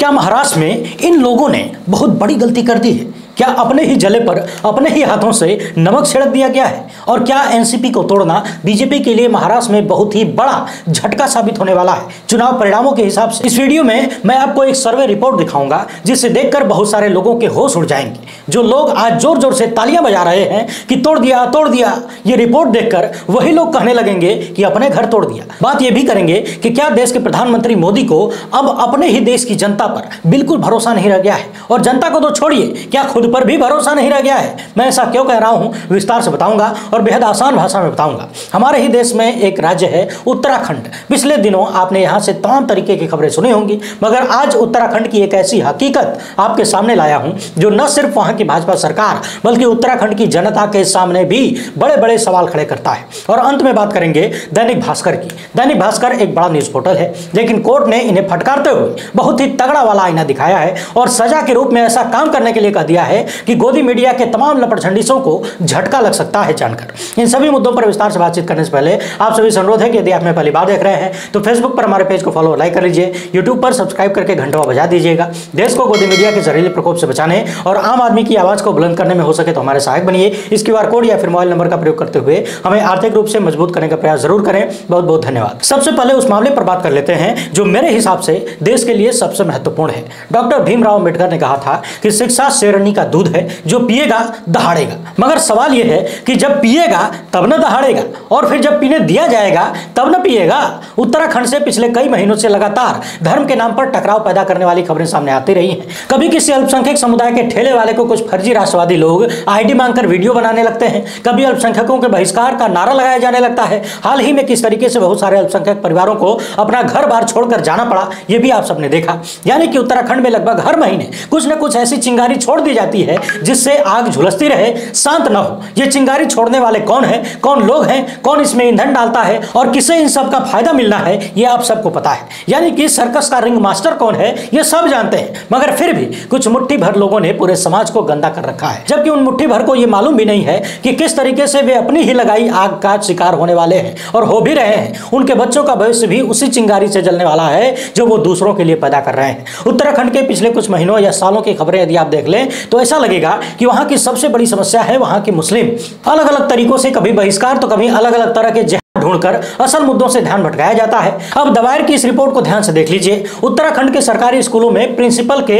क्या महाराष्ट्र में इन लोगों ने बहुत बड़ी गलती कर दी है? क्या अपने ही जले पर अपने ही हाथों से नमक छिड़क दिया गया है? और क्या एनसीपी को तोड़ना बीजेपी के लिए महाराष्ट्र में बहुत ही बड़ा झटका साबित होने वाला है चुनाव परिणामों के हिसाब से? इस वीडियो में मैं आपको एक सर्वे रिपोर्ट दिखाऊंगा जिसे देखकर बहुत सारे लोगों के होश उड़ जाएंगे। जो लोग आज जोर जोर से तालियां बजा रहे हैं कि तोड़ दिया तोड़ दिया, ये रिपोर्ट देखकर वही लोग कहने लगेंगे कि अपने घर तोड़ दिया। बात यह भी करेंगे कि क्या देश के प्रधानमंत्री मोदी को अब अपने ही देश की जनता पर बिल्कुल भरोसा नहीं रह गया है, और जनता को तो छोड़िए, क्या खुद पर भी भरोसा नहीं रह गया है? मैं ऐसा क्यों कह रहा हूं विस्तार से बताऊंगा और बेहद आसान भाषा में बताऊंगा। हमारे ही देश में एक राज्य है उत्तराखंड। पिछले दिनों आपने यहां से तमाम तरीके की खबरें सुनी होंगी, मगर आज उत्तराखंड की एक ऐसी हकीकत आपके सामने लाया हूं जो न सिर्फ वहां की भाजपा सरकार बल्कि उत्तराखंड की जनता के सामने भी बड़े बड़े सवाल खड़े करता है। और अंत में बात करेंगे दैनिक भास्कर की। दैनिक भास्कर एक बड़ा न्यूज पोर्टल है, लेकिन कोर्ट ने इन्हें फटकारते हुए बहुत ही तगड़ा वाला आईना दिखाया है और सजा के रूप में ऐसा काम करने के लिए कह दिया है कि गोदी मीडिया के तमाम लपटझंडिसों को झटका लग सकता है जानकर। इन सभी मुद्दों पर विस्तार से बातचीत करने से पहले आप सभी से अनुरोध है कि यदि आप मेरी पहली बार देख रहे हैं तो फेसबुक पर हमारे पेज को फॉलो लाइक कर लीजिए, यूट्यूब पर सब्सक्राइब करके घंटा बजा दीजिएगा। देश को गोदी मीडिया के जहरीले प्रकोप से बचाने और आम आदमी की आवाज को बुलंद करने में हो सके तो हमारे सहायक बनिए। इस क्यूआर कोड या फिर मोबाइल नंबर का प्रयोग करते हुए हमें आर्थिक रूप से मजबूत करने का प्रयास जरूर करें। बहुत बहुत धन्यवाद। सबसे पहले उस मामले पर बात कर लेते हैं जो मेरे हिसाब से देश के लिए सबसे महत्वपूर्ण है। डॉक्टर भीमराव अंबेडकर ने कहा था कि शिक्षा शेरनी का दूध है, जो पिएगा दहाड़ेगा। मगर सवाल यह है कि जब पिएगा तब न दहाड़ेगा, और फिर जब पीने दिया जाएगा तब न पिएगा। उत्तराखंड से पिछले कई महीनों से लगातार धर्म के नाम पर टकराव पैदा करने वाली खबरें सामने आती रही हैं। कभी किसी अल्पसंख्यक समुदाय के ठेले वाले को कुछ फर्जी राष्ट्रवादी लोग आईडी मांगकर वीडियो बनाने लगते हैं, कभी अल्पसंख्यकों के बहिष्कार का नारा लगाया जाने लगता है। हाल ही में किस तरीके से बहुत सारे अल्पसंख्यक परिवारों को अपना घर बार छोड़कर जाना पड़ा, यह भी आप सबने देखा। यानी कि उत्तराखंड में लगभग हर महीने कुछ न कुछ ऐसी चिंगारी छोड़ दी जाती है जिससे आग झुलसती रहे, शांत न हो। ये चिंगारी छोड़ने वाले कौन है, कौन लोग हैं, कौन इसमें ईंधन डालता है और किसे इन सब का फायदा मिलना है, ये आप सबको पता है। यानी कि सर्कस का रिंग मास्टर कौन है, ये सब जानते हैं, मगर फिर भी कुछ मुट्ठी भर लोगों ने पूरे समाज को गंदा कर रखा है। जबकि उन मुट्ठी भर को यह मालूम भी नहीं है कि किस तरीके से वे अपनी ही लगाई आग का शिकार होने वाले हैं और हो भी रहे हैं। उनके बच्चों का भविष्य भी उसी चिंगारी से जलने वाला है जो वो दूसरों के लिए पैदा कर रहे हैं। उत्तराखंड के पिछले कुछ महीनों या सालों की खबरें यदि आप देख लें तो ऐसा लगेगा कि वहां की सबसे बड़ी समस्या है वहां के मुस्लिम। अलग अलग तरीकों से कभी बहिष्कार तो कभी अलग अलग तरह के ढूंढकर असल मुद्दों से ध्यान भटकाया जाता है। अब दवायर की इस रिपोर्ट को ध्यान से देख लीजिए। उत्तराखंड के सरकारी स्कूलों में प्रिंसिपल के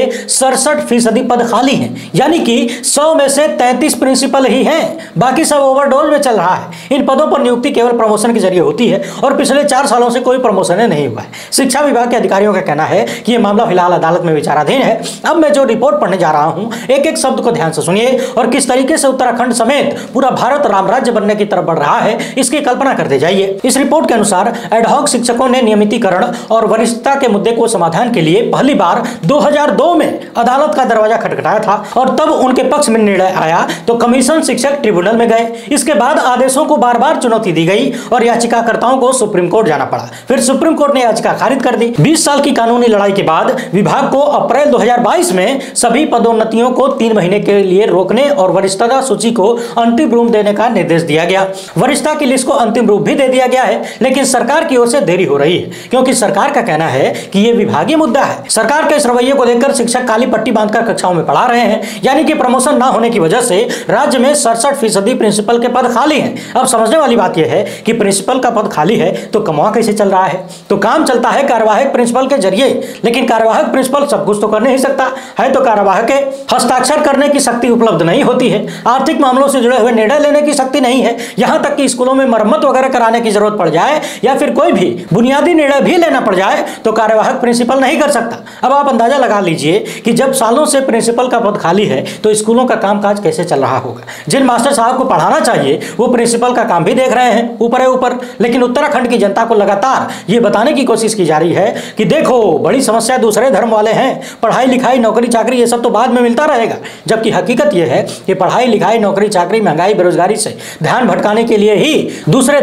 67% पद खाली हैं, यानी कि 100 में से 33 प्रिंसिपल ही हैं, बाकी सब ओवरडोज में चल रहा है। इन पदों पर नियुक्ति केवल प्रमोशन के जरिए होती है और पिछले 4 सालों से कोई प्रमोशन नहीं हुआ है। शिक्षा विभाग के अधिकारियों का कहना है कि यह मामला फिलहाल अदालत में विचाराधीन है। अब मैं जो रिपोर्ट पढ़ने जा रहा हूं, एक एक शब्द को ध्यान से सुनिए और किस तरीके से उत्तराखंड समेत पूरा भारत राम राज्य बनने की तरफ बढ़ रहा है, इसकी कल्पना करते जाइए। इस रिपोर्ट के अनुसार एडहॉक शिक्षकों ने नियमितीकरण और वरिष्ठता के मुद्दे को समाधान के लिए पहली बार 2002 में अदालत का दरवाजा खटखटाया था और तब उनके पक्ष में निर्णय आया तो कमीशन शिक्षक ट्रिब्यूनल में गए। इसके बाद आदेशों को बार बार चुनौती दी गई और याचिकाकर्ताओं को सुप्रीम कोर्ट जाना पड़ा। फिर सुप्रीम कोर्ट ने याचिका खारिज कर दी। 20 साल की कानूनी लड़ाई के बाद विभाग को अप्रैल 2022 में सभी पदोन्नतियों को 3 महीने के लिए रोकने और वरिष्ठता सूची को अंतिम रूप देने का निर्देश दिया गया। वरिष्ठता की लिस्ट को अंतिम रूप भी दे दिया गया है, लेकिन सरकार की ओर से देरी हो रही है क्योंकि सरकार का कहना है कि यह विभागीय मुद्दा है। सरकार के इस रवैये को देखकर शिक्षक काली पट्टी बांधकर कक्षाओं में पढ़ा रहे हैं। यानी कि प्रमोशन ना होने की वजह से राज्य में 67% प्रिंसिपल के पद खाली हैं। अब समझने वाली बात यह है कि प्रिंसिपल का पद खाली है तो कमवा कैसे चल रहा है? तो काम चलता है कार्यवाहक प्रिंसिपल के जरिए, लेकिन कार्यवाहक प्रिंसिपल सब कुछ तो कर नहीं सकता है, तो कार्यवाहक के हस्ताक्षर करने की शक्ति उपलब्ध नहीं होती है, आर्थिक मामलों से जुड़े हुए निर्णय लेने की शक्ति नहीं है, यहां तक कि स्कूलों में मरम्मत वगैरह कराने की जरूरत पड़ जाए या फिर कोई भी बुनियादी निर्णय भी लेना पड़ जाए तो कार्यवाहक प्रिंसिपल नहीं कर सकता। अब आप अंदाजा लगा लीजिए कि जब सालों से प्रिंसिपल का पद खाली है तो स्कूलों का कामकाज कैसे चल रहा होगा। जिन मास्टर साहब को पढ़ाना चाहिए वो प्रिंसिपल का काम भी देख रहे हैं ऊपर है ऊपर, लेकिन उत्तराखंड की जनता को लगातार ये बताने की कोशिश की जा रही है कि देखो बड़ी समस्या दूसरे धर्म वाले हैं, पढ़ाई लिखाई नौकरी चाकरी ये सब तो बाद में मिलता रहेगा। जबकि हकीकत यह है कि पढ़ाई लिखाई नौकरी चाकरी महंगाई बेरोजगारी से ध्यान भटकाने के लिए ही दूसरे धर्म वालों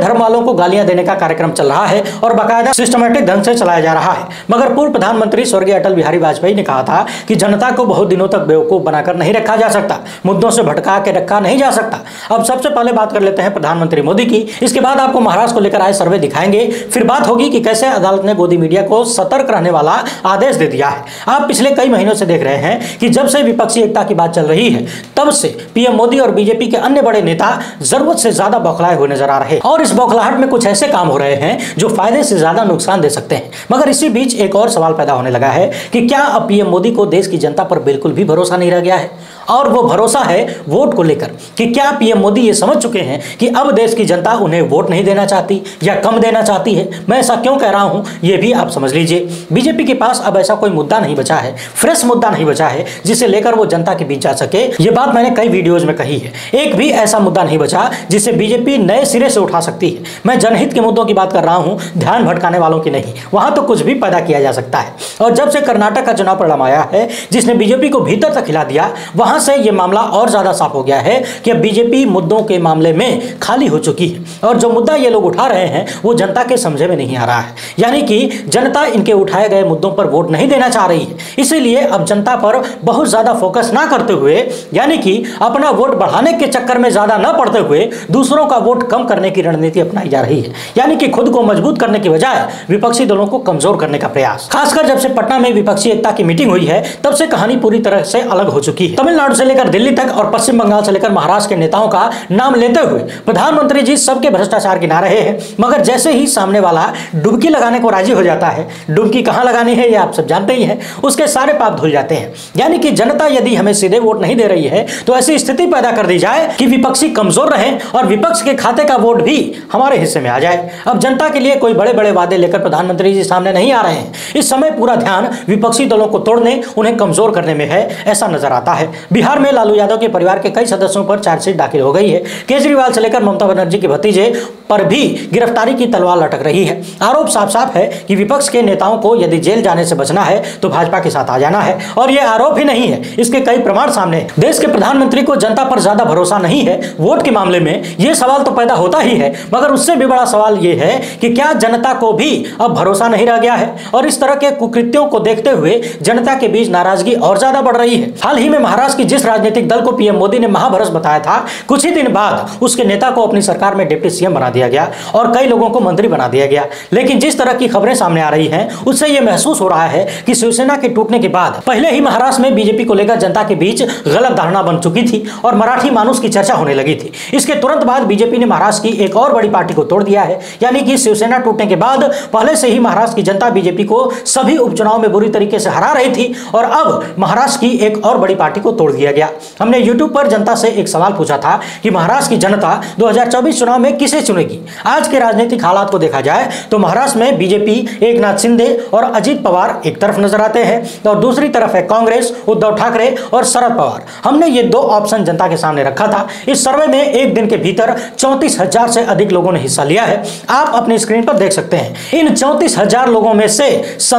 वालों को गालियां देने का कार्यक्रम चल रहा है और बाकायदा सिस्टमैटिक ढंग से चलाया जा रहा है। मगर पूर्व प्रधानमंत्री स्वर्गीय अटल बिहारी वाजपेयी ने कहा था कि जनता को बहुत दिनों तक बेवकूफ बनाकर नहीं रखा जा सकता, मुद्दों से भटका के रखा नहीं जा सकता। अब सबसे पहले बात कर लेते हैं प्रधानमंत्री मोदी की, इसके बाद आपको महाराष्ट्र को लेकर आए सर्वे दिखाएंगे, फिर बात होगी कि कैसे अदालत ने गोदी मीडिया को सतर्क रहने वाला आदेश दे दिया है। आप पिछले कई महीनों से देख रहे हैं कि जब से विपक्षी एकता की बात चल रही है तब से पीएम मोदी और बीजेपी के अन्य बड़े नेता जरूरत से ज्यादा बौखलाए हुए नजर आ रहे हैं और इस बौखलाहट में कुछ ऐसे काम हो रहे हैं जो फायदे से ज्यादा नुकसान दे सकते हैं। मगर इसी बीच एक और सवाल पैदा होने लगा है कि क्या अब पीएम मोदी को देश की जनता पर बिल्कुल भी भरोसा नहीं रह गया है, और वो भरोसा है वोट को लेकर कि क्या पीएम मोदी ये समझ चुके हैं कि अब देश की जनता उन्हें वोट नहीं देना चाहती या कम देना चाहती है। मैं ऐसा क्यों कह रहा हूं ये भी आप समझ लीजिए। बीजेपी के पास अब ऐसा कोई मुद्दा नहीं बचा है, फ्रेश मुद्दा नहीं बचा है जिसे लेकर वो जनता के बीच जा सके। ये बात मैंने कई वीडियोज में कही है। एक भी ऐसा मुद्दा नहीं बचा जिसे बीजेपी नए सिरे से उठा सकती है। मैं जनहित के मुद्दों की बात कर रहा हूं, ध्यान भटकाने वालों की नहीं। वहां तो कुछ भी पैदा किया जा सकता है। और जब से कर्नाटक का चुनाव परिणाम आया है जिसने बीजेपी को भीतर तक हिला दिया, वहां से यह मामला और ज्यादा साफ हो गया है कि अब बीजेपी मुद्दों के मामले में खाली हो चुकी है और जो मुद्दा ये लोग उठा रहे हैं वो जनता के समझे में नहीं आ रहा है। यानी कि जनता इनके उठाए गए मुद्दों पर वोट नहीं देना चाह रही है। इसीलिए अब जनता पर बहुत ज्यादा फोकस ना करते हुए, यानी कि अपना वोट बढ़ाने के चक्कर में ज्यादा ना पड़ते हुए दूसरों का वोट कम करने की रणनीति अपनाई जा रही है। यानी कि खुद को मजबूत करने की बजाय विपक्षी दलों को कमजोर करने का प्रयास। खासकर जब से पटना में विपक्षी एकता की मीटिंग हुई है तब से कहानी पूरी तरह से अलग हो चुकी है। तमिलनाडु से लेकर दिल्ली तक और पश्चिम बंगाल से लेकर महाराष्ट्र के नेताओं का नाम लेते हुए प्रधानमंत्री जी सबके भ्रष्टाचार गिना रहे हैं। मगर जैसे ही सामने वाला डुबकी लगाने को राजी हो जाता है, डुबकी कहां लगानी है ये आप सब जानते ही हैं, उसके सारे पाप धुल जाते हैं। यानी कि जनता यदि हमें सीधे वोट नहीं दे रही है तो ऐसी स्थिति पैदा कर दी जाए कि विपक्षी कमजोर रहे और विपक्ष के खाते का वोट भी हमारे हिस्से में आ जाए। अब जनता के लिए कोई बड़े बड़े वादे लेकर प्रधानमंत्री जी सामने नहीं आ रहे हैं। इस समय पूरा ध्यान विपक्षी दलों को तोड़ने, उन्हें कमजोर करने में है, ऐसा नजर आता है। बिहार में लालू यादव के परिवार के कई सदस्यों पर चार्जशीट दाखिल हो गई है। केजरीवाल से लेकर ममता बनर्जी के भतीजे पर भी गिरफ्तारी की तलवार लटक रही है। आरोप साफ साफ है कि विपक्ष के नेताओं को यदि जेल जाने से बचना है तो भाजपा के साथ आ जाना है। और यह आरोप ही नहीं है, इसके कई प्रमाण सामने हैं। देश के प्रधानमंत्री को जनता पर ज्यादा भरोसा नहीं है वोट के मामले में, यह सवाल तो पैदा होता ही है। मगर उससे भी बड़ा सवाल यह है कि क्या जनता को भी अब भरोसा नहीं रह गया है। और इस तरह के कुकृत्यों को देखते हुए जनता के बीच नाराजगी और ज्यादा बढ़ रही है। हाल ही में महाराष्ट्र की जिस राजनीतिक दल को पीएम मोदी ने महाभरस बताया था, कुछ ही दिन बाद उसके नेता को अपनी सरकार में डिप्टी सीएम बना दिया गया और कई लोगों को मंत्री बना दिया गया। लेकिन जिस तरह की खबरें सामने आ रही हैं उससे यह महसूस हो रहा है कि शिवसेना के टूटने के बाद पहले ही महाराष्ट्र में बीजेपी को लेकर जनता के बीच गलत धारणा बन चुकी थी और मराठी मानुस की चर्चा होने लगी थी। इसके तुरंत बाद बीजेपी ने महाराष्ट्र की एक और बड़ी पार्टी को तोड़ दिया है। यानी कि शिवसेना टूटने के बाद पहले से ही महाराष्ट्र की जनता बीजेपी को सभी उपचुनाव में बुरी तरीके से हरा रही थी और अब महाराष्ट्र की एक और बड़ी पार्टी को तोड़ दिया गया। हमने यूट्यूब पर जनता से एक सवाल पूछा था कि महाराष्ट्र की जनता 2024 चुनाव में किसे चुनेगी। आज के राजनीतिक हालात को देखा जाए तो महाराष्ट्र में बीजेपी, एकनाथ शिंदे और अजित पवार एक तरफ नजर आते हैं और दूसरी तरफ है कांग्रेस, उद्धव ठाकरे और शरद पवार। हमने ये दो ऑप्शन जनता के सामने रखा था। इस सर्वे में एक दिन के भीतर 34,000 से अधिक लोगों ने हिस्सा लिया है। आप अपनी स्क्रीन पर देख सकते हैं। इन 34,000 लोगों में से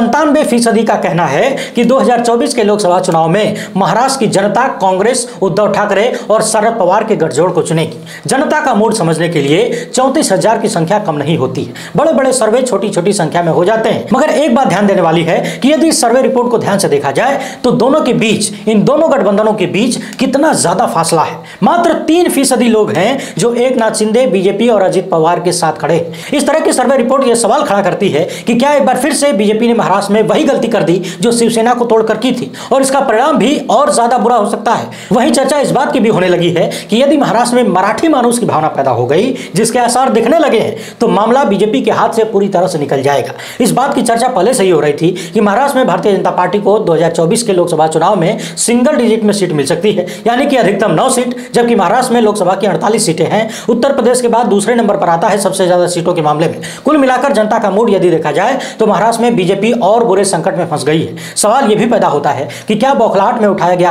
97% का कहना है कि 2024 के लोकसभा चुनाव में महाराष्ट्र की जनता कांग्रेस, उद्धव ठाकरे और शरद पवार के गठजोड़ को चुनेगी। जनता का मूड समझने के लिए 34,000 की संख्या कम नहीं होती है। बड़े बड़े सर्वे छोटी छोटी संख्या में हो जाते हैं। मगर एक बात ध्यान देने वाली है कि यदि इस सर्वे रिपोर्ट को ध्यान से देखा जाए तो दोनों के बीच, इन दोनों गठबंधनों के बीच कितना ज्यादा फासला है। मात्र 3% लोग हैं जो एकनाथ शिंदे, बीजेपी और अजित पवार के साथ खड़े हैं। इस तरह की सर्वे रिपोर्ट यह सवाल खड़ा करती है कि क्या एक बार फिर से बीजेपी ने महाराष्ट्र में वही गलती कर दी जो शिवसेना को तोड़कर की थी और इसका परिणाम भी और ज्यादा बुरा हो सकता है। वहीं चर्चा इस बात की भी होने लगी है कि यदि महाराष्ट्र में मराठी मानुस की भावना पैदा हो गई, जिसके आसार दिखने लगे हैं, तो मामला बीजेपी के हाथ से पूरी तरह से निकल जाएगा। इस बात की चर्चा पहले से ही हो रही थी कि महाराष्ट्र में भारतीय जनता पार्टी को 2024 के लोकसभा चुनाव में सिंगल डिजिट में सीट मिल सकती है, यानी कि अधिकतम 9 सीट, जबकि महाराष्ट्र में लोकसभा की 48 सीटें हैं। उत्तर प्रदेश के बाद दूसरे नंबर पर आता है सबसे ज्यादा सीटों के मामले में। कुल मिलाकर जनता का मूड यदि देखा जाए तो महाराष्ट्र में बीजेपी और बुरे संकट में फंस गई है। सवाल यह भी पैदा होता है कि क्या बौखलाहट में उठाया गया हर एक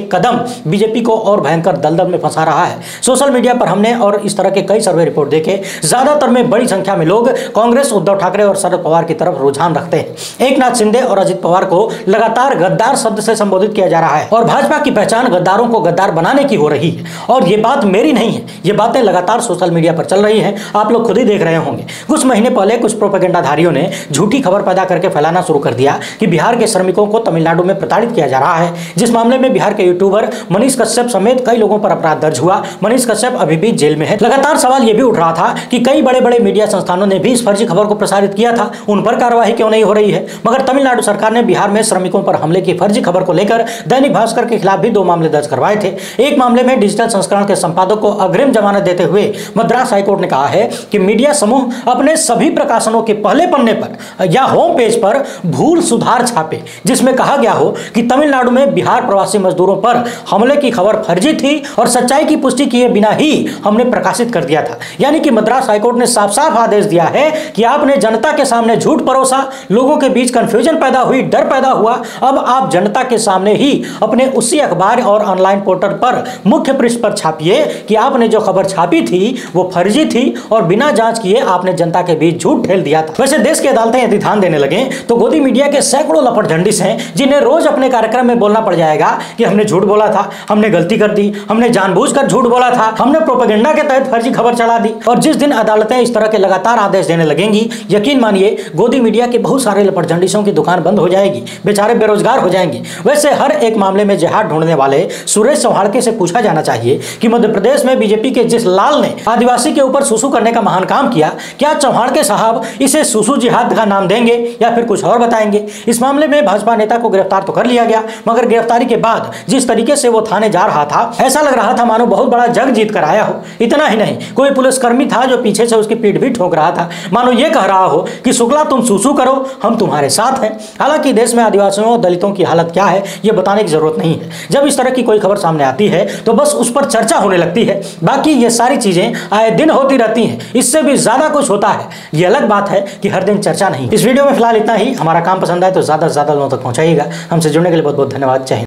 एक कदम बीजेपी को और भयंकर दलदल में फंसा रहा है। सोशल मीडिया पर हमने और इस तरह के कई सर्वे रिपोर्ट देखे, ज्यादातर में बड़ी संख्या में लोग कांग्रेस, उद्धव ठाकरे और शरद पवार की तरफ रुझान रखते हैं। एकनाथ शिंदे और अजित पवार को लगातार गद्दार शब्द से संबोधित किया जा रहा है और भाजपा की पहचान गद्दारों को गद्दार बनाने की हो रही है। और ये बात मेरी नहीं है, ये बातें लगातार सोशल मीडिया पर चल रही हैं, आप लोग खुद ही देख रहे होंगे। कुछ महीने पहले कुछ प्रोपेगेंडाधारियों ने झूठी खबर पैदा करके फैलाना शुरू कर दिया कि बिहार के श्रमिकों को तमिलनाडु में प्रताड़ित किया जा रहा है, जिस मामले में बिहार के यूट्यूबर मनीष कश्यप समेत कई लोगों पर अपराध दर्ज हुआ। मनीष कश्यप अभी भी जेल में है। लगातार सवाल यह भी उठ रहा था कि कई बड़े बड़े मीडिया संस्थानों ने भी इस फर्जी खबर को प्रसारित किया था, उन पर कार्रवाई क्यों नहीं हो रही है। मगर तमिलनाडु सरकार ने बिहार में श्रमिकों पर हमले की फर्जी खबर को लेकर दैनिक भास्कर के खिलाफ भी 2 मामले दर्ज करवाए थे। एक मामले में डिजिटल संस्करण के संपादक को अग्रिम जमानत देते हुए मद्रास हाईकोर्ट ने कहा है कि मीडिया समूह अपने सभी प्रकाशनों के पहले पन्ने पर या होम पेज पर भूल सुधार छापे, जिसमें कहा गया हो कि तमिलनाडु में बिहार प्रवासी मजदूरों पर हमले की खबर फर्जी थी और सच्चाई की पुष्टि किए बिना ही हमने प्रकाशित कर दिया था। यानी कि मद्रास हाईकोर्ट ने साफ साफ आदेश दिया है कि आपने जनता के सामने झूठ परोसा, लोगों के बीच कंफ्यूजन पैदा हुई, डर पैदा हुआ। अब आप जनता के सामने ही अपने उसी अखबार और ऑनलाइन पोर्टल पर मुख्य पृष्ठ पर छापिए कि आपने जो खबर छापी थी वो फर्जी थी और बिना जांच किए आपने जनता के बीच झूठ ठेल दिया था। वैसे देश की अदालतें यदि ध्यान देने लगे तो गोदी मीडिया के सैकड़ों लपटझंडिस हैं जिन्हें रोज अपने कार्यक्रम में बोलना पड़ जाएगा कि हमने झूठ बोला था, हमने गलती कर दी, हमने जानबूझकर झूठ बोला था, हमने प्रोपेगेंडा के तहत फर्जी खबर चला दी। और जिस दिन अदालतें इस तरह के लगातार आदेश देने लगेंगी, यकीन मानिए गोदी मीडिया के बहुत सारे लपटझंडिसों की दुकान बंद हो जाएगी, बेचारे बेरोजगार हो जाएंगे। वैसे हर एक मामले में जेहाद ढूंढने वाले सुरेश चौहाड़के से पूछा जाना चाहिए कि मध्य प्रदेश में बीजेपी के जिस लाल ने आदिवासी के ऊपर सुसु करने का महान काम किया, क्या चौहाड़के साहब इसे सुसु जिहाद का नाम देंगे या फिर कुछ और बताएंगे। इस मामले में भाजपा नेता को गिरफ्तार तो कर लिया गया, मगर गिरफ्तारी के बाद जिस तरीके से वो थाने जा रहा था, ऐसा लग रहा था मानो बहुत बड़ा जग जीत कर आया हो। इतना ही नहीं, कोई पुलिसकर्मी था जो पीछे से उसकी पीठ भी ठोक रहा था, मानो ये कह रहा हो कि शुक्ला तुम सुसु करो, हम तुम्हारे साथ हैं। हालांकि देश में आदिवासियों और दलितों की हालत क्या है ये बताने की जरूरत नहीं है। जब इस तरह की कोई खबर सामने आती है तो बस उस पर चर्चा होने लगती है, बाकी ये सारी चीजें आए दिन होती रहती हैं। इससे भी ज्यादा कुछ होता है, ये अलग बात है कि हर दिन चर्चा नहीं। इस वीडियो में फिलहाल इतना ही। हमारा काम पसंद आए तो ज्यादा से ज्यादा लोगों तक पहुंचाइएगा। हमसे जुड़ने के लिए बहुत बहुत धन्यवाद। जय हिंद।